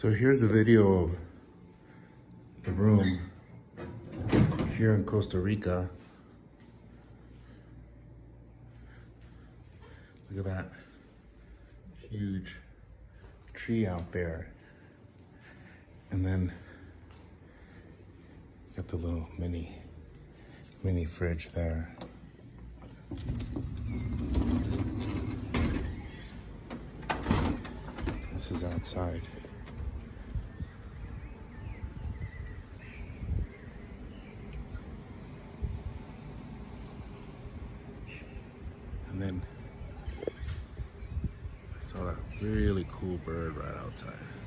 So here's a video of the room here in Costa Rica. Look at that huge tree out there. And then you got the little mini fridge there. This is outside. And then I saw that really cool bird right outside.